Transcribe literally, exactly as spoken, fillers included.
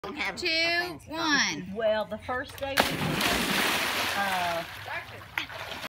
Two, one. Well, the first day we went, uh,